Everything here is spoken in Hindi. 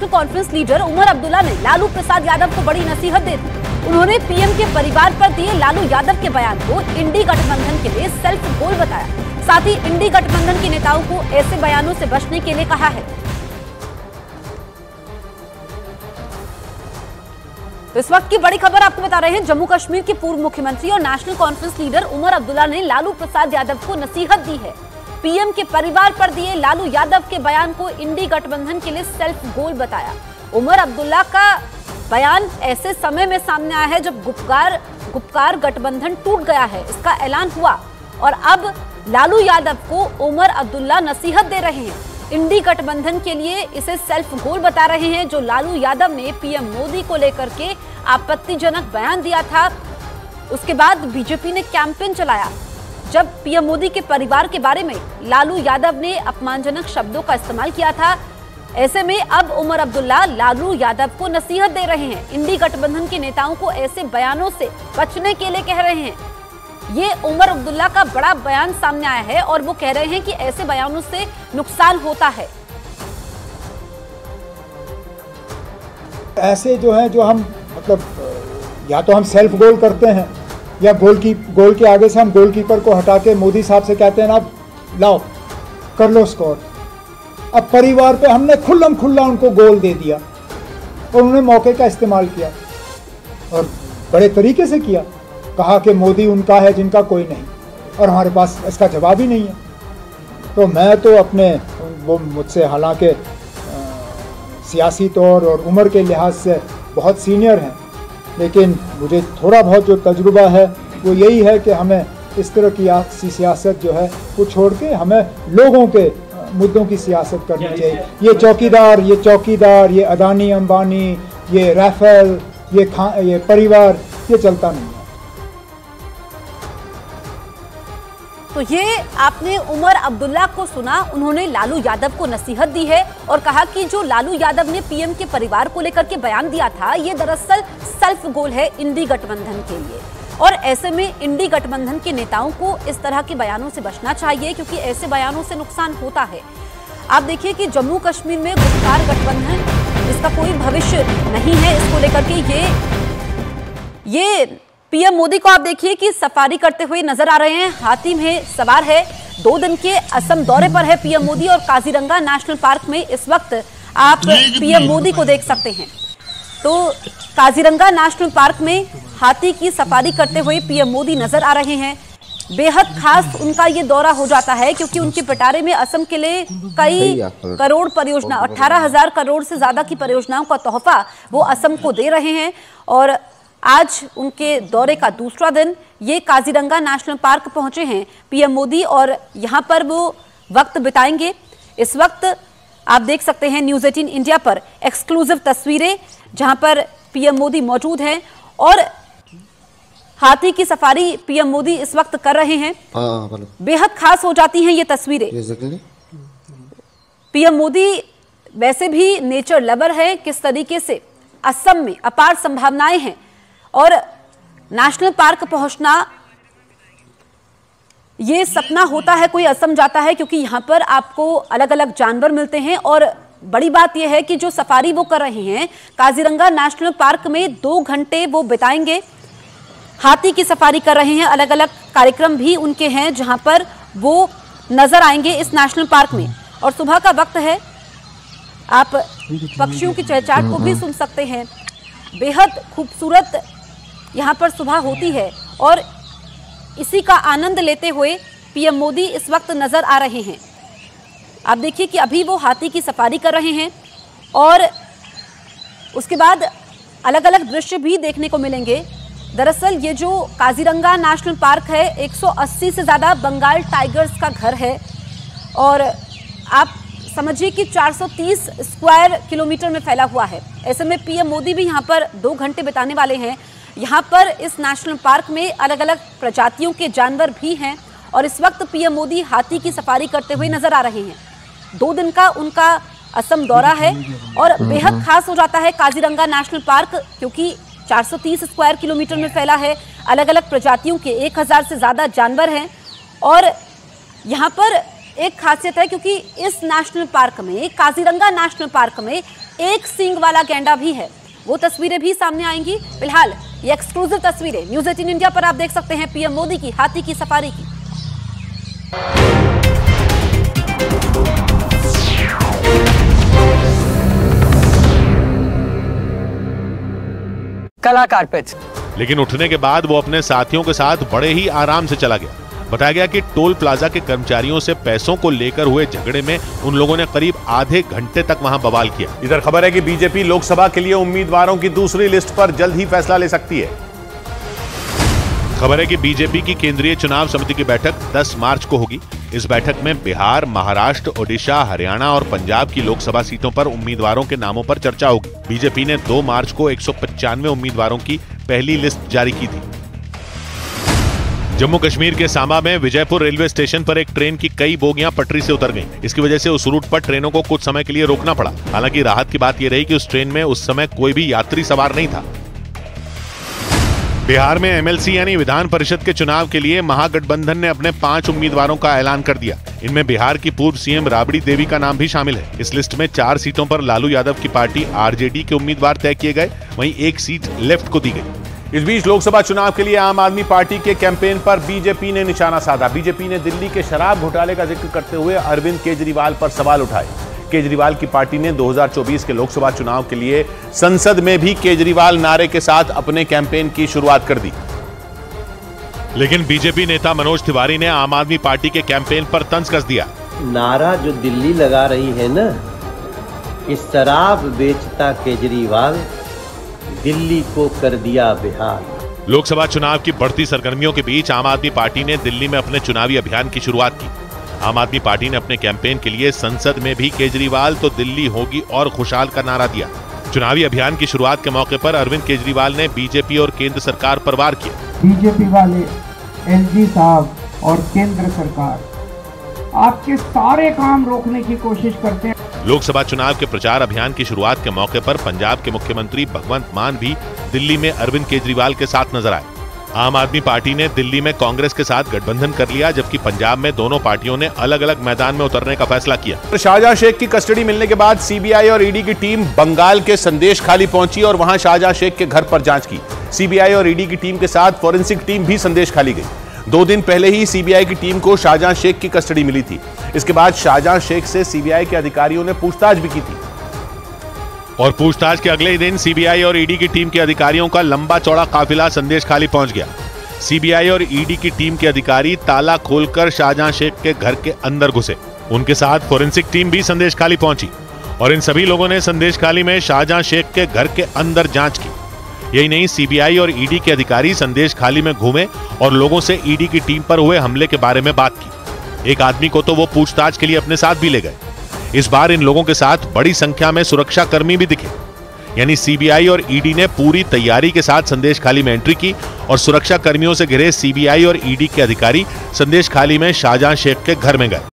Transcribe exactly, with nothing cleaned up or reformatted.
कॉन्फ्रेंस लीडर उमर अब्दुल्ला ने लालू प्रसाद यादव को बड़ी नसीहत दे दी। उन्होंने पीएम के परिवार पर दिए लालू यादव के बयान को इंडी गठबंधन के लिए सेल्फ गोल बताया। साथ ही इंडी गठबंधन के नेताओं को ऐसे बयानों से बचने के लिए कहा है। तो इस वक्त की बड़ी खबर आपको बता रहे हैं, जम्मू कश्मीर के पूर्व मुख्यमंत्री और national conference leader Omar Abdullah ने लालू प्रसाद यादव को नसीहत दी है। पीएम के परिवार पर दिए लालू यादव के बयान को इंडी गठबंधन के लिए सेल्फ गोल बताया। उमर अब्दुल्ला का बयान ऐसे समय में सामने आया है जब गुपकार गुपकार गठबंधन टूट गया है, इसका ऐलान हुआ और अब लालू यादव को उमर अब्दुल्ला नसीहत दे रहे हैं। इंडी गठबंधन के लिए इसे सेल्फ गोल बता रहे हैं। जो लालू यादव ने पीएम मोदी को लेकर के आपत्तिजनक बयान दिया था, उसके बाद बीजेपी ने कैंपेन चलाया जब पीएम मोदी के परिवार के बारे में लालू यादव ने अपमानजनक शब्दों का इस्तेमाल किया था। ऐसे में अब उमर अब्दुल्ला लालू यादव को नसीहत दे रहे हैं। इंडी गठबंधन के नेताओं को ऐसे बयानों से बचने के लिए कह रहे हैं। ये उमर अब्दुल्ला का बड़ा बयान सामने आया है और वो कह रहे हैं कि ऐसे बयानों से नुकसान होता है। ऐसे जो है, जो हम मतलब या तो हम सेल्फ गोल करते हैं या गोल की गोल के आगे से हम गोलकीपर को हटा के मोदी साहब से कहते हैं ना, लाओ कर लो स्कोर। अब परिवार पे हमने खुल्लम खुल्ला उनको गोल दे दिया और उन्होंने मौके का इस्तेमाल किया और बड़े तरीके से किया। कहा कि मोदी उनका है जिनका कोई नहीं, और हमारे पास इसका जवाब ही नहीं है। तो मैं तो अपने, वो मुझसे हालांकि सियासी तौर और उम्र के लिहाज से बहुत सीनियर हैं, लेकिन मुझे थोड़ा बहुत जो तजुर्बा है वो यही है कि हमें इस तरह की सियासत जो है वो छोड़ के हमें लोगों के मुद्दों की सियासत करनी चाहिए। ये चौकीदार ये चौकीदार ये अदानी अंबानी, ये राफेल, ये खा ये परिवार, ये चलता नहीं है। तो ये आपने उमर अब्दुल्ला को सुना, उन्होंने लालू यादव को नसीहत दी है और कहा कि जो लालू यादव ने पीएम के परिवार को लेकर के बयान दिया था, ये दरअसल सेल्फ गोल है इंडी गठबंधन के लिए। और ऐसे में इंडी गठबंधन के नेताओं को इस तरह के बयानों से बचना चाहिए, क्योंकि ऐसे बयानों से नुकसान होता है। आप देखिए कि जम्मू कश्मीर में गुपकार गठबंधन, इसका कोई भविष्य नहीं है। इसको लेकर के ये ये पीएम मोदी को आप देखिए कि सफारी करते हुए नजर आ रहे हैं, हाथी में सवार है। दो दिन के असम दौरे पर है पीएम मोदी और काजीरंगा नेशनल पार्क में इस वक्त आप पीएम मोदी को देख सकते हैं। तो काजीरंगा नेशनल पार्क में हाथी की सफारी करते हुए पीएम मोदी नजर आ रहे हैं। बेहद खास उनका ये दौरा हो जाता है क्योंकि उनके पिटारे में असम के लिए कई करोड़ परियोजना, अठारह हजार करोड़ से ज्यादा की परियोजनाओं का तोहफा वो असम को दे रहे हैं। और आज उनके दौरे का दूसरा दिन, ये काजीरंगा नेशनल पार्क पहुंचे हैं पीएम मोदी और यहां पर वो वक्त बिताएंगे। इस वक्त आप देख सकते हैं न्यूज़ अठारह इंडिया पर एक्सक्लूसिव तस्वीरें जहां पर पीएम मोदी मौजूद हैं और हाथी की सफारी पीएम मोदी इस वक्त कर रहे हैं। बेहद खास हो जाती हैं ये तस्वीरें। पीएम मोदी वैसे भी नेचर लवर है, किस तरीके से असम में अपार संभावनाएं हैं और नेशनल पार्क पहुंचना ये सपना होता है कोई असम जाता है, क्योंकि यहां पर आपको अलग अलग जानवर मिलते हैं। और बड़ी बात यह है कि जो सफारी वो कर रहे हैं काजीरंगा नेशनल पार्क में, दो घंटे वो बिताएंगे, हाथी की सफारी कर रहे हैं। अलग अलग कार्यक्रम भी उनके हैं जहां पर वो नजर आएंगे इस नेशनल पार्क में। और सुबह का वक्त है, आप पक्षियों की चहचहाट को भी सुन सकते हैं। बेहद खूबसूरत यहाँ पर सुबह होती है और इसी का आनंद लेते हुए पीएम मोदी इस वक्त नजर आ रहे हैं। आप देखिए कि अभी वो हाथी की सफारी कर रहे हैं और उसके बाद अलग अलग दृश्य भी देखने को मिलेंगे। दरअसल ये जो काजीरंगा नेशनल पार्क है, एक सौ अस्सी से ज़्यादा बंगाल टाइगर्स का घर है और आप समझिए कि चार सौ तीस स्क्वायर किलोमीटर में फैला हुआ है। ऐसे में पीएम मोदी भी यहाँ पर दो घंटे बिताने वाले हैं। यहाँ पर इस नेशनल पार्क में अलग अलग प्रजातियों के जानवर भी हैं और इस वक्त पीएम मोदी हाथी की सफारी करते हुए नजर आ रहे हैं। दो दिन का उनका असम दौरा है और बेहद खास हो जाता है काजीरंगा नेशनल पार्क, क्योंकि चार सौ तीस स्क्वायर किलोमीटर में फैला है। अलग अलग प्रजातियों के एक हज़ार से ज़्यादा जानवर हैं और यहाँ पर एक खासियत है क्योंकि इस नेशनल पार्क में, काजीरंगा नेशनल पार्क में एक सींग वाला गैंडा भी है। वो तस्वीरें भी सामने आएंगी। फिलहाल ये एक्सक्लूसिव तस्वीरें न्यूज एटीन इंडिया पर आप देख सकते हैं पीएम मोदी की हाथी की सफारी की। कला कारपेट। लेकिन उठने के बाद वो अपने साथियों के साथ बड़े ही आराम से चला गया। बताया गया कि टोल प्लाजा के कर्मचारियों से पैसों को लेकर हुए झगड़े में उन लोगों ने करीब आधे घंटे तक वहां बवाल किया। इधर खबर है कि बीजेपी लोकसभा के लिए उम्मीदवारों की दूसरी लिस्ट पर जल्द ही फैसला ले सकती है। खबर है कि बीजेपी की केंद्रीय चुनाव समिति की बैठक दस मार्च को होगी। इस बैठक में बिहार, महाराष्ट्र, ओडिशा, हरियाणा और पंजाब की लोकसभा सीटों पर उम्मीदवारों के नामों पर चर्चा होगी। बीजेपी ने दो मार्च को एक सौ पचानवे उम्मीदवारों की पहली लिस्ट जारी की थी। जम्मू कश्मीर के सांबा में विजयपुर रेलवे स्टेशन पर एक ट्रेन की कई बोगियां पटरी से उतर गईं। इसकी वजह से उस रूट पर ट्रेनों को कुछ समय के लिए रोकना पड़ा। हालांकि राहत की बात यह रही कि उस ट्रेन में उस समय कोई भी यात्री सवार नहीं था। बिहार में एमएलसी यानी विधान परिषद के चुनाव के लिए महागठबंधन ने अपने पांच उम्मीदवारों का ऐलान कर दिया। इनमें बिहार की पूर्व सीएम राबड़ी देवी का नाम भी शामिल है। इस लिस्ट में चार सीटों पर लालू यादव की पार्टी आरजेडी के उम्मीदवार तय किए गए, वहीं एक सीट लेफ्ट को दी गई। इस बीच लोकसभा चुनाव के लिए आम आदमी पार्टी के कैंपेन पर बीजेपी ने निशाना साधा। बीजेपी ने दिल्ली के शराब घोटाले का जिक्र करते हुए अरविंद केजरीवाल पर सवाल उठाए। केजरीवाल की पार्टी ने दो हज़ार चौबीस के लोकसभा चुनाव के लिए संसद में भी केजरीवाल नारे के साथ अपने कैंपेन की शुरुआत कर दी। लेकिन बीजेपी नेता मनोज तिवारी ने आम आदमी पार्टी के कैंपेन पर तंज कस दिया। नारा जो दिल्ली लगा रही है ना, कि शराब बेचता केजरीवाल दिल्ली को कर दिया बेहाल। लोकसभा चुनाव की बढ़ती सरगर्मियों के बीच आम आदमी पार्टी ने दिल्ली में अपने चुनावी अभियान की शुरुआत की। आम आदमी पार्टी ने अपने कैंपेन के लिए संसद में भी केजरीवाल तो दिल्ली होगी और खुशहाल का नारा दिया। चुनावी अभियान की शुरुआत के मौके पर अरविंद केजरीवाल ने बीजेपी और केंद्र सरकार पर वार किया। बीजेपी वाले, एलजी साहब और केंद्र सरकार आपके सारे काम रोकने की कोशिश करते हैं। लोकसभा चुनाव के प्रचार अभियान की शुरुआत के मौके पर पंजाब के मुख्यमंत्री भगवंत मान भी दिल्ली में अरविंद केजरीवाल के साथ नजर आए। आम आदमी पार्टी ने दिल्ली में कांग्रेस के साथ गठबंधन कर लिया, जबकि पंजाब में दोनों पार्टियों ने अलग अलग मैदान में उतरने का फैसला किया। शाहजहां शेख की कस्टडी मिलने के बाद सीबीआई और ईडी की टीम बंगाल के संदेश खाली पहुंची और वहां शाहजहां शेख के घर पर जांच की। सीबीआई और ईडी की टीम के साथ फोरेंसिक टीम भी संदेश खाली गई। दो दिन पहले ही सीबीआई की टीम को शाहजहां शेख की कस्टडी मिली थी। इसके बाद शाहजहां शेख से सीबीआई के अधिकारियों ने पूछताछ भी की थी और पूछताछ के अगले ही दिन सीबीआई और ईडी की टीम के अधिकारियों का लंबा चौड़ा काफिला संदेश खाली पहुंच गया। सीबीआई और ईडी की टीम के अधिकारी ताला खोलकर शाहजहां शेख के घर के अंदर घुसे। उनके साथ फोरेंसिक टीम भी संदेश खाली पहुंची और इन सभी लोगों ने संदेश खाली में शाहजहां शेख के घर के अंदर जांच की। यही नहीं, सीबीआई और ईडी के अधिकारी संदेश खाली में घूमे और लोगों से ईडी की टीम पर हुए हमले के बारे में बात की। एक आदमी को तो वो पूछताछ के लिए अपने साथ भी ले गए। इस बार इन लोगों के साथ बड़ी संख्या में सुरक्षा कर्मी भी दिखे। यानी सीबीआई और ईडी ने पूरी तैयारी के साथ संदेश खाली में एंट्री की और सुरक्षा कर्मियों से घिरे सीबीआई और ईडी के अधिकारी संदेश खाली में शाहजहां शेख के घर में गए।